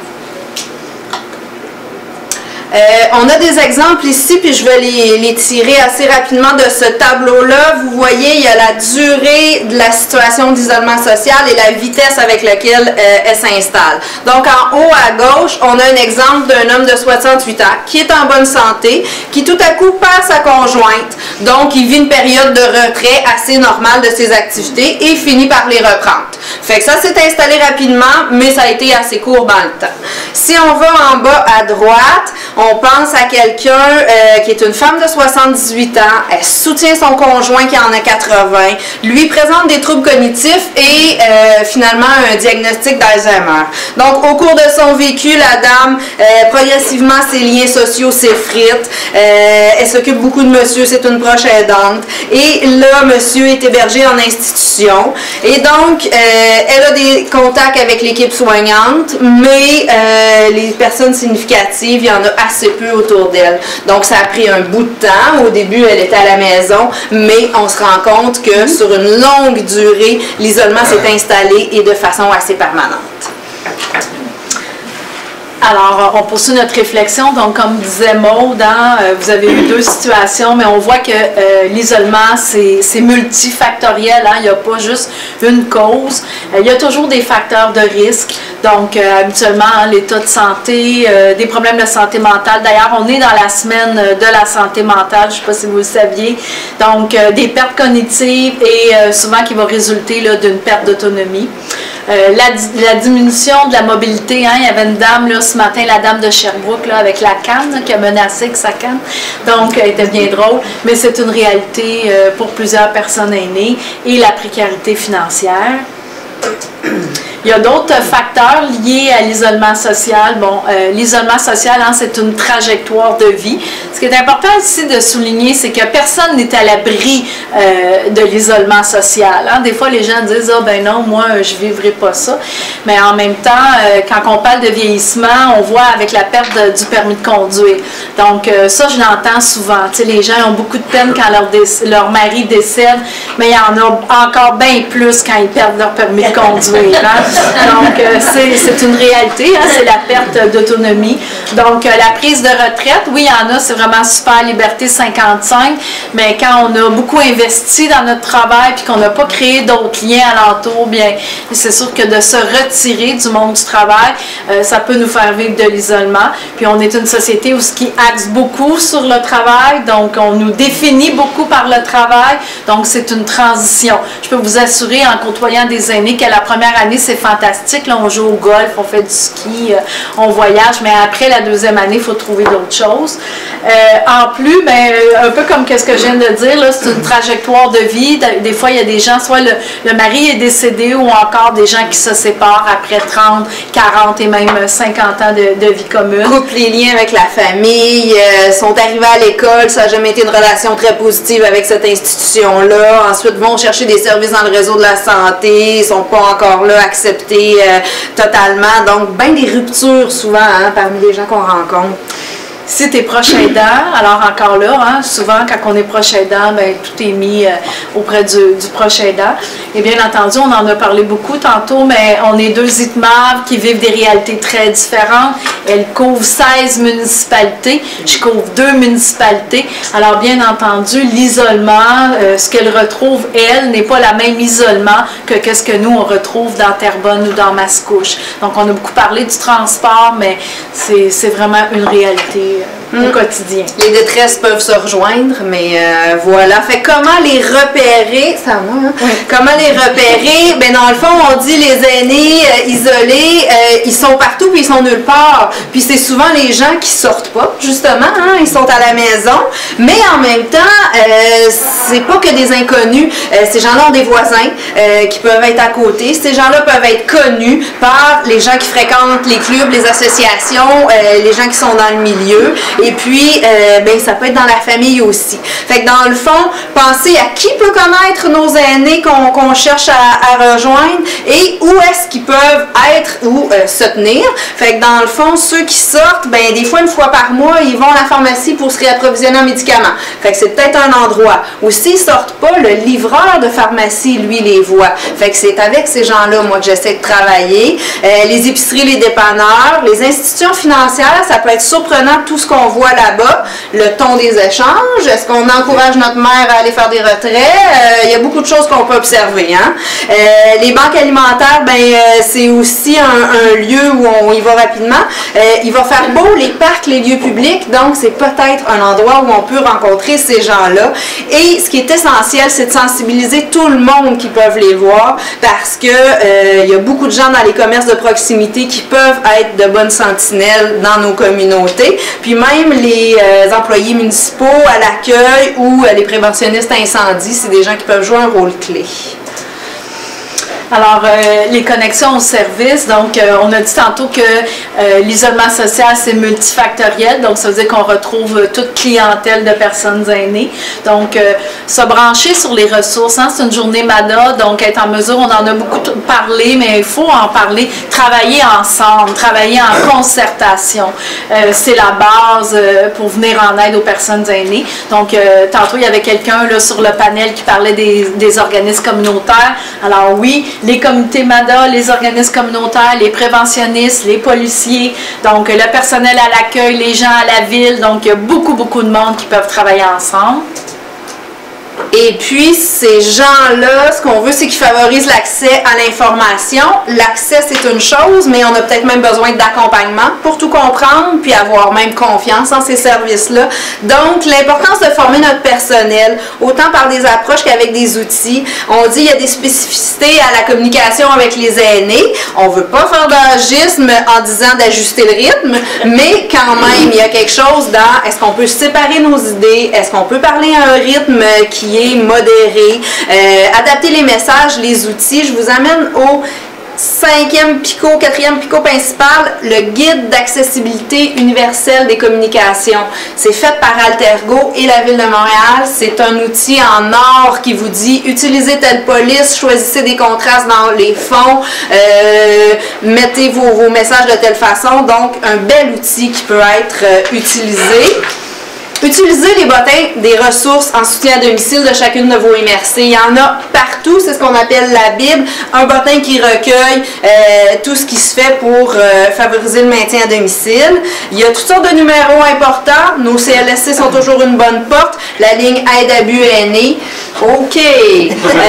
Euh, on a des exemples ici, puis je vais les, les tirer assez rapidement de ce tableau-là. Vous voyez, il y a la durée de la situation d'isolement social et la vitesse avec laquelle euh, elle s'installe. Donc, en haut à gauche, on a un exemple d'un homme de soixante-huit ans qui est en bonne santé, qui tout à coup perd sa conjointe. Donc, il vit une période de retrait assez normale de ses activités et finit par les reprendre. Fait que ça s'est installé rapidement, mais ça a été assez court dans le temps. Si on va en bas à droite, on pense à quelqu'un euh, qui est une femme de soixante-dix-huit ans, elle soutient son conjoint qui en a quatre-vingts, lui présente des troubles cognitifs et euh, finalement un diagnostic d'Alzheimer. Donc au cours de son vécu, la dame, euh, progressivement ses liens sociaux s'effritent, euh, elle s'occupe beaucoup de monsieur, c'est une proche aidante, et là monsieur est hébergé en institution, et donc euh, elle a des contacts avec l'équipe soignante, mais euh, euh, les personnes significatives, il y en a assez peu autour d'elle. Donc, ça a pris un bout de temps. Au début, elle était à la maison, mais on se rend compte que sur une longue durée, l'isolement s'est installé et de façon assez permanente. Alors, on poursuit notre réflexion. Donc, comme disait Maude, hein, vous avez eu deux situations, mais on voit que euh, l'isolement, c'est multifactoriel. Hein, il n'y a pas juste une cause. Euh, il y a toujours des facteurs de risque. Donc, euh, habituellement, hein, l'état de santé, euh, des problèmes de santé mentale. D'ailleurs, on est dans la semaine de la santé mentale, je ne sais pas si vous le saviez. Donc, euh, des pertes cognitives et euh, souvent qui vont résulter d'une perte d'autonomie. Euh, la, la diminution de la mobilité, hein, il y avait une dame là, ce matin, la dame de Sherbrooke, là, avec la canne, là, qui a menacé avec sa canne. Donc, elle était bien drôle, mais c'est une réalité euh, pour plusieurs personnes aînées. Et la précarité financière. Il y a d'autres facteurs liés à l'isolement social. Bon, euh, l'isolement social, hein, c'est une trajectoire de vie. Ce qui est important ici de souligner, c'est que personne n'est à l'abri euh, de l'isolement social. Hein. Des fois, les gens disent « Ah ben non, moi, je ne vivrai pas ça ». Mais en même temps, euh, quand on parle de vieillissement, on voit avec la perte de, du permis de conduire. Donc, euh, ça, je l'entends souvent. Tu sais, les gens ont beaucoup de peine quand leur, leur mari décède, mais il y en a encore bien plus quand ils perdent leur permis de conduire. Hein. Donc, euh, c'est une réalité, hein, c'est la perte d'autonomie. Donc, euh, la prise de retraite, oui, il y en a, c'est vraiment super, Liberté cinquante-cinq, mais quand on a beaucoup investi dans notre travail puis qu'on n'a pas créé d'autres liens alentour, bien, c'est sûr que de se retirer du monde du travail, euh, ça peut nous faire vivre de l'isolement. Puis, on est une société où ce qui axe beaucoup sur le travail, donc on nous définit beaucoup par le travail, donc c'est une transition. Je peux vous assurer, en côtoyant des aînés, que la première année, c'est fantastique. Là, on joue au golf, on fait du ski, euh, on voyage, mais après la deuxième année, il faut trouver d'autres choses. Euh, en plus, ben, un peu comme ce que je viens de dire, c'est une trajectoire de vie. Des fois, il y a des gens, soit le, le mari est décédé ou encore des gens qui se séparent après trente, quarante et même cinquante ans de, de vie commune. Coupent les liens avec la famille, euh, sont arrivés à l'école, ça n'a jamais été une relation très positive avec cette institution-là. Ensuite, vont chercher des services dans le réseau de la santé, ils sont pas encore là acceptés euh, totalement. Donc, bien des ruptures souvent hein, parmi les gens qu'on rencontre. Si tu es proche aidant, alors encore là, hein, souvent quand on est proche aidant, ben, tout est mis euh, auprès du, du proche aidant. Et bien entendu, on en a parlé beaucoup tantôt, mais on est deux I T M A V qui vivent des réalités très différentes. Elles couvrent seize municipalités, je couvre deux municipalités. Alors bien entendu, l'isolement, euh, ce qu'elle retrouve, elle, n'est pas la même isolement que qu'est-ce que nous, on retrouve dans Terrebonne ou dans Mascouche. Donc on a beaucoup parlé du transport, mais c'est vraiment une réalité au quotidien. Les détresses peuvent se rejoindre, mais euh, voilà. Fait comment les repérer? Ça va, hein? Oui. Comment les repérer? Ben dans le fond, on dit les aînés euh, isolés, euh, ils sont partout puis ils sont nulle part. Puis c'est souvent les gens qui sortent pas, justement, hein? Ils sont à la maison. Mais en même temps, euh, c'est pas que des inconnus. Euh, ces gens-là ont des voisins euh, qui peuvent être à côté. Ces gens-là peuvent être connus par les gens qui fréquentent les clubs, les associations, euh, les gens qui sont dans le milieu. Et puis, euh, ben, ça peut être dans la famille aussi. Fait que dans le fond, pensez à qui peut connaître nos aînés qu'on qu'on cherche à, à rejoindre et où est-ce qu'ils peuvent être ou euh, se tenir. Fait que dans le fond, ceux qui sortent, ben, des fois, une fois par mois, ils vont à la pharmacie pour se réapprovisionner en médicaments. Fait que c'est peut-être un endroit. Ou s'ils sortent pas, le livreur de pharmacie, lui, les voit. Fait que c'est avec ces gens-là, moi, que j'essaie de travailler. Euh, les épiceries, les dépanneurs, les institutions financières, ça peut être surprenant tout ce qu'on voit là-bas, le ton des échanges, est-ce qu'on encourage notre mère à aller faire des retraits? Euh, il y a beaucoup de choses qu'on peut observer. Hein? Euh, les banques alimentaires, ben, euh, c'est aussi un, un lieu où on y va rapidement. Euh, il va faire beau, les parcs, les lieux publics, donc c'est peut-être un endroit où on peut rencontrer ces gens-là. Et ce qui est essentiel, c'est de sensibiliser tout le monde qui peuvent les voir, parce que euh, il y a beaucoup de gens dans les commerces de proximité qui peuvent être de bonnes sentinelles dans nos communautés. Puis même les euh, employés municipaux à l'accueil ou euh, les préventionnistes incendies, c'est des gens qui peuvent jouer un rôle clé. Alors, euh, les connexions au service, donc euh, on a dit tantôt que euh, l'isolement social, c'est multifactoriel, donc ça veut dire qu'on retrouve euh, toute clientèle de personnes aînées. Donc, euh, se brancher sur les ressources, hein, c'est une journée M A D A, donc être en mesure, on en a beaucoup parlé, mais il faut en parler, travailler ensemble, travailler en concertation. Euh, c'est la base euh, pour venir en aide aux personnes aînées. Donc, euh, tantôt, il y avait quelqu'un là sur le panel qui parlait des, des organismes communautaires. Alors oui, les comités M A D A, les organismes communautaires, les préventionnistes, les policiers, donc le personnel à l'accueil, les gens à la ville, donc il y a beaucoup, beaucoup de monde qui peuvent travailler ensemble. Et puis, ces gens-là, ce qu'on veut, c'est qu'ils favorisent l'accès à l'information. L'accès, c'est une chose, mais on a peut-être même besoin d'accompagnement pour tout comprendre, puis avoir même confiance en ces services-là. Donc, l'importance de former notre personnel, autant par des approches qu'avec des outils. On dit qu'il y a des spécificités à la communication avec les aînés. On ne veut pas faire d'agisme en disant d'ajuster le rythme, mais quand même, il y a quelque chose dans est-ce qu'on peut séparer nos idées, est-ce qu'on peut parler à un rythme qui est modéré, euh, adapter les messages, les outils. Je vous amène au cinquième picot, quatrième picot principal, le guide d'accessibilité universelle des communications. C'est fait par Altergo et la Ville de Montréal. C'est un outil en or qui vous dit utilisez telle police, choisissez des contrastes dans les fonds, euh, mettez vos, vos messages de telle façon. Donc, un bel outil qui peut être euh, utilisé. Utilisez les bottins des ressources en soutien à domicile de chacune de vos M R C. Il y en a partout, c'est ce qu'on appelle la Bible, un bottin qui recueille euh, tout ce qui se fait pour euh, favoriser le maintien à domicile. Il y a toutes sortes de numéros importants. Nos C L S C sont toujours une bonne porte. La ligne aide abus aînés. OK. Euh,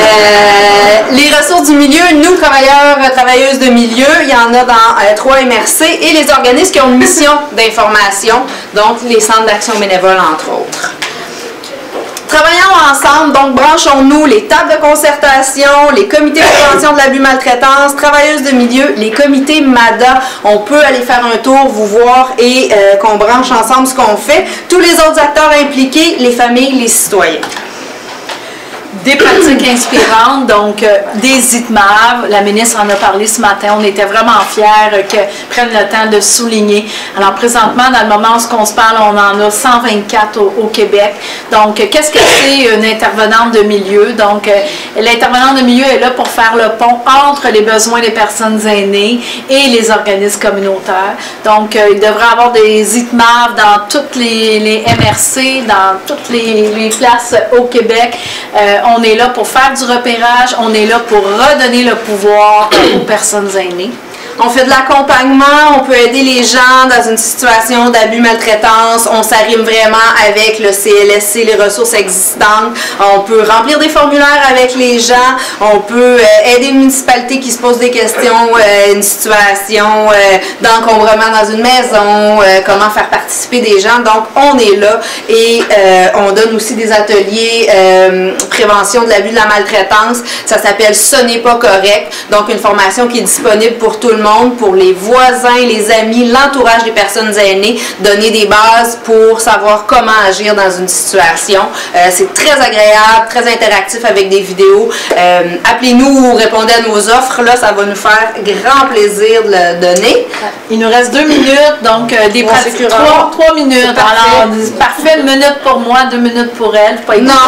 les ressources du milieu, nous, travailleurs, travailleuses de milieu, il y en a dans euh, trois M R C et les organismes qui ont une mission d'information, donc les centres d'action bénévole, entre autres. Travaillons ensemble, donc branchons-nous, les tables de concertation, les comités de prévention de l'abus maltraitance, travailleuses de milieu, les comités M A D A. On peut aller faire un tour, vous voir et euh, qu'on branche ensemble ce qu'on fait. Tous les autres acteurs impliqués, les familles, les citoyens. Des pratiques inspirantes, donc euh, des I T M A V, la ministre en a parlé ce matin, on était vraiment fiers euh, qu'elle prenne le temps de souligner. Alors présentement, dans le moment où on se parle, on en a cent vingt-quatre au, au Québec. Donc, euh, qu'est-ce que c'est une intervenante de milieu? Donc, euh, l'intervenante de milieu est là pour faire le pont entre les besoins des personnes aînées et les organismes communautaires. Donc, euh, il devrait y avoir des I T M A V dans toutes les, les M R C, dans toutes les, les places au Québec. Euh, On est là pour faire du repérage, on est là pour redonner le pouvoir aux personnes aînées. On fait de l'accompagnement, on peut aider les gens dans une situation d'abus maltraitance, on s'arrime vraiment avec le C L S C, les ressources existantes, on peut remplir des formulaires avec les gens, on peut euh, aider une municipalité qui se pose des questions, euh, une situation euh, d'encombrement dans une maison, euh, comment faire participer des gens. Donc on est là et euh, on donne aussi des ateliers euh, prévention de l'abus de la maltraitance, ça s'appelle Ce n'est pas correct, donc une formation qui est disponible pour tout le monde, pour les voisins, les amis, l'entourage des personnes aînées, donner des bases pour savoir comment agir dans une situation. Euh, c'est très agréable, très interactif avec des vidéos. Euh, appelez-nous ou répondez à nos offres, là, ça va nous faire grand plaisir de le donner. Il nous reste deux minutes, donc euh, des pratiques, trois, trois minutes. Parfait. Alors, parfait, une minute pour moi, deux minutes pour elle. Pas Non.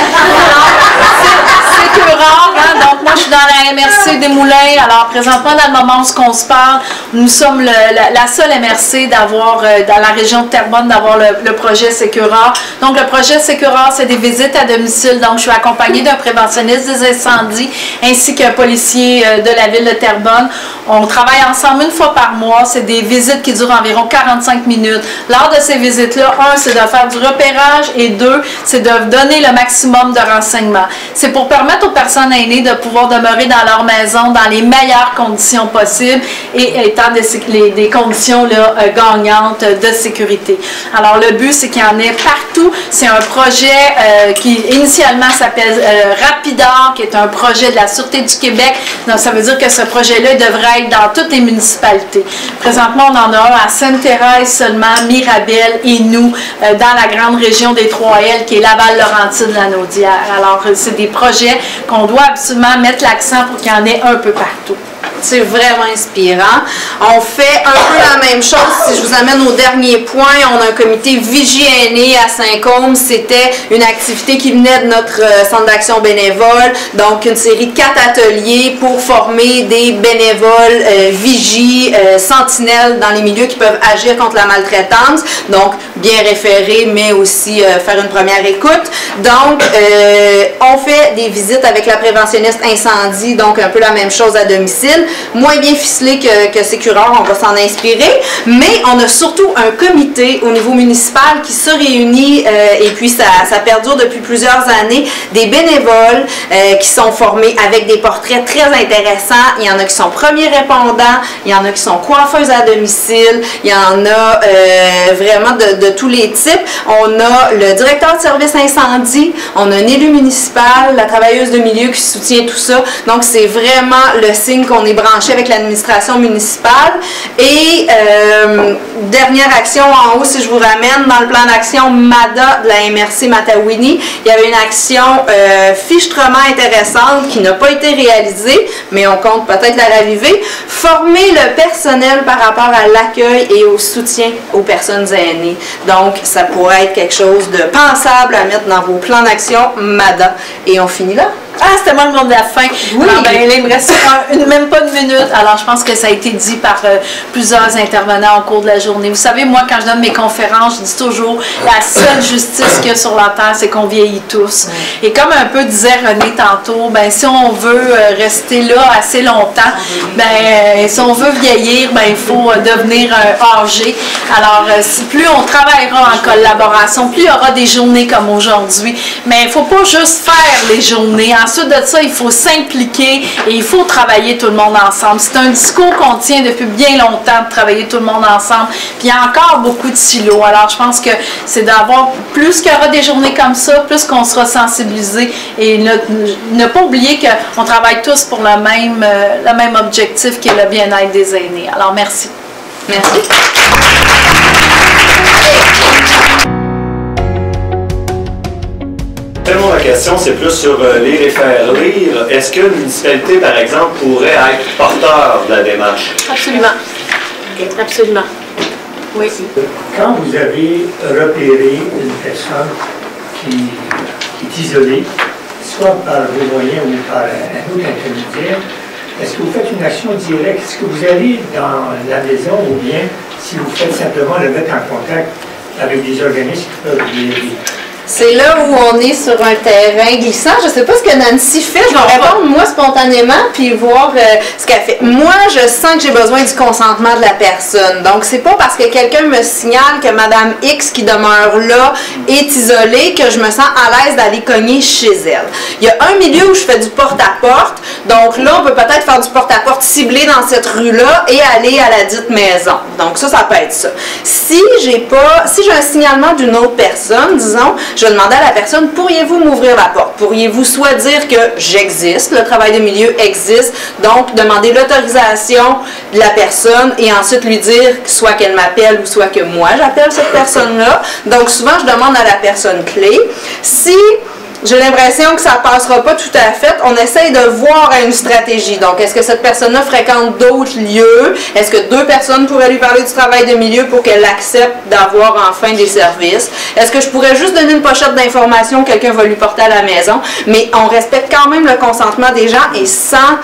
C'est que rare, hein? Donc moi je suis dans la M R C des Moulins. Alors présentement, dans le moment où on se parle, nous sommes le, la, la seule M R C d'avoir, euh, dans la région de Terrebonne, d'avoir le, le projet Sécurare. Donc le projet Sécurare, c'est des visites à domicile. Donc je suis accompagnée d'un préventionniste des incendies ainsi qu'un policier euh, de la ville de Terrebonne. On travaille ensemble une fois par mois. C'est des visites qui durent environ quarante-cinq minutes. Lors de ces visites-là, un, c'est de faire du repérage et deux, c'est de donner le maximum de renseignements. C'est pour permettre aux personnes aînées de pouvoir demeurer dans leur maison dans les meilleures conditions possibles et étant des, les, des conditions là, euh, gagnantes de sécurité. Alors le but, c'est qu'il y en ait partout. C'est un projet euh, qui initialement s'appelle euh, Rapidar, qui est un projet de la Sûreté du Québec. Donc ça veut dire que ce projet-là devrait d'aide dans toutes les municipalités. Présentement, on en a un à Sainte-Thérèse seulement, Mirabel et nous, euh, dans la grande région des Trois-Îles, qui est Laval-Laurentide-Lanaudière. Alors, euh, c'est des projets qu'on doit absolument mettre l'accent pour qu'il y en ait un peu partout. C'est vraiment inspirant. On fait un peu la même chose. Si je vous amène au dernier point, on a un comité Vigie Aînée à Saint-Côme. C'était une activité qui venait de notre euh, centre d'action bénévole. Donc, une série de quatre ateliers pour former des bénévoles euh, vigies, euh, sentinelles dans les milieux qui peuvent agir contre la maltraitance. Donc, bien référer, mais aussi euh, faire une première écoute. Donc, euh, on fait des visites avec la préventionniste incendie, donc un peu la même chose à domicile. Moins bien ficelé que, que Sécureur, on va s'en inspirer, mais on a surtout un comité au niveau municipal qui se réunit euh, et puis ça, ça perdure depuis plusieurs années, des bénévoles euh, qui sont formés avec des portraits très intéressants. Il y en a qui sont premiers répondants, il y en a qui sont coiffeuses à domicile, il y en a euh, vraiment de, de tous les types. On a le directeur de service incendie, on a un élu municipal, la travailleuse de milieu qui soutient tout ça. Donc c'est vraiment le signe qu'on est branché avec l'administration municipale. Et euh, dernière action en haut, si je vous ramène, dans le plan d'action MADA de la M R C Matawini, il y avait une action euh, fichtrement intéressante qui n'a pas été réalisée, mais on compte peut-être la raviver. Former le personnel par rapport à l'accueil et au soutien aux personnes aînées. Donc, ça pourrait être quelque chose de pensable à mettre dans vos plans d'action MADA. Et on finit là. Ah, c'était moi le mot de la fin. Oui. Alors, ben, il me reste un, une, même pas une minute. Alors, je pense que ça a été dit par euh, plusieurs intervenants au cours de la journée. Vous savez, moi, quand je donne mes conférences, je dis toujours, la seule justice qu'il y a sur la terre, c'est qu'on vieillit tous. Oui. Et comme un peu disait René tantôt, ben, si on veut euh, rester là assez longtemps, ben, euh, si on veut vieillir, ben, il faut euh, devenir euh, âgé. Alors, euh, si plus on travaillera en collaboration, plus il y aura des journées comme aujourd'hui. Mais il ne faut pas juste faire les journées. Ensuite de ça, il faut s'impliquer et il faut travailler tout le monde ensemble. C'est un discours qu'on tient depuis bien longtemps, de travailler tout le monde ensemble. Puis il y a encore beaucoup de silos. Alors, je pense que c'est d'avoir, plus qu'il y aura des journées comme ça, plus qu'on sera sensibilisé et ne, ne pas oublier qu'on travaille tous pour le même, euh, le même objectif qui est le bien-être des aînés. Alors, merci. Merci. Ma question, c'est plus sur euh, lire et faire lire. Est-ce qu'une municipalité, par exemple, pourrait être porteur de la démarche? Absolument. Absolument. Oui. Quand vous avez repéré une personne qui, qui est isolée, soit par vos moyens ou par un autre intermédiaire, est-ce que vous faites une action directe? Est-ce que vous allez dans la maison ou bien si vous faites simplement le mettre en contact avec des organismes qui peuvent l'aider? C'est là où on est sur un terrain glissant. Je ne sais pas ce que Nancy fait. Je vais répondre moi spontanément puis voir euh, ce qu'elle fait. Moi, je sens que j'ai besoin du consentement de la personne. Donc, c'est pas parce que quelqu'un me signale que Madame X qui demeure là est isolée que je me sens à l'aise d'aller cogner chez elle. Il y a un milieu où je fais du porte-à-porte. Donc là, on peut peut-être faire du porte-à-porte ciblé dans cette rue-là et aller à la dite maison. Donc ça, ça peut être ça. Si j'ai pas, si j'ai un signalement d'une autre personne, disons, je vais demander à la personne, pourriez-vous m'ouvrir la porte? Pourriez-vous soit dire que j'existe, le travail de milieu existe, donc demander l'autorisation de la personne et ensuite lui dire soit qu'elle m'appelle ou soit que moi j'appelle cette personne-là. Donc souvent, je demande à la personne clé. Si j'ai l'impression que ça ne passera pas tout à fait, on essaye de voir une stratégie. Donc, est-ce que cette personne-là fréquente d'autres lieux? Est-ce que deux personnes pourraient lui parler du travail de milieu pour qu'elle accepte d'avoir enfin des services? Est-ce que je pourrais juste donner une pochette d'informations que quelqu'un va lui porter à la maison? Mais on respecte quand même le consentement des gens et sans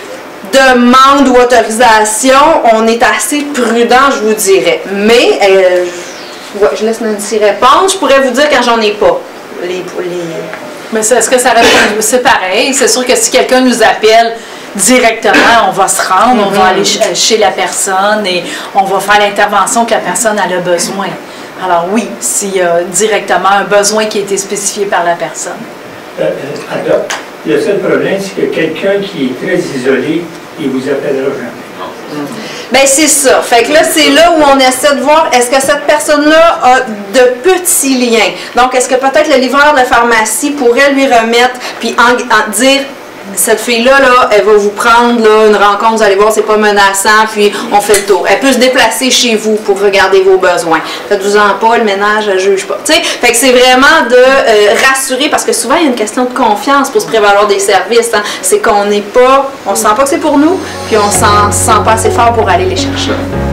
demande ou autorisation, on est assez prudent, je vous dirais. Mais, euh, ouais, je laisse Nancy répondre. Je pourrais vous dire quand j'en ai pas. Les, les... Mais est-ce que ça répond? C'est pareil. C'est sûr que si quelqu'un nous appelle directement, on va se rendre, mm-hmm. on va aller chez la personne et on va faire l'intervention que la personne a le besoin. Alors oui, s'il y a directement un besoin qui a été spécifié par la personne. Euh, euh, alors, le seul problème, c'est que quelqu'un qui est très isolé, il vous appellera jamais. Bien, c'est ça. Fait que là, c'est là où on essaie de voir, est-ce que cette personne-là a de petits liens? Donc, est-ce que peut-être le livreur de pharmacie pourrait lui remettre, puis en, en dire, cette fille-là, là, elle va vous prendre là, une rencontre, vous allez voir, c'est pas menaçant, puis on fait le tour. Elle peut se déplacer chez vous pour regarder vos besoins. Faites-vous-en pas, le ménage, elle juge pas. T'sais? Fait que c'est vraiment de euh, rassurer, parce que souvent, il y a une question de confiance pour se prévaloir des services. Hein. C'est qu'on n'est pas, on ne sent pas que c'est pour nous, puis on ne se sent pas assez fort pour aller les chercher.